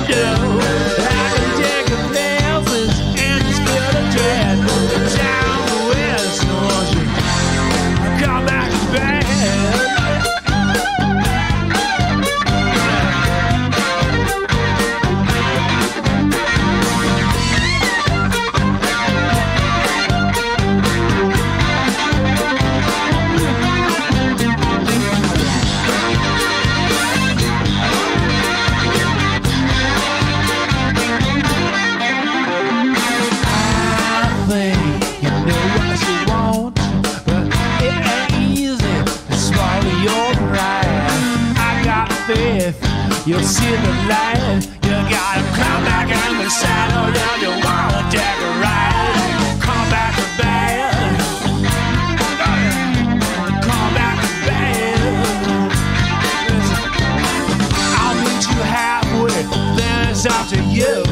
You'll see the light. You gotta come back in the saddle. Now you wanna take a ride. Come back to bed. Come back to bed. I'll meet you halfway. Then it's up to you.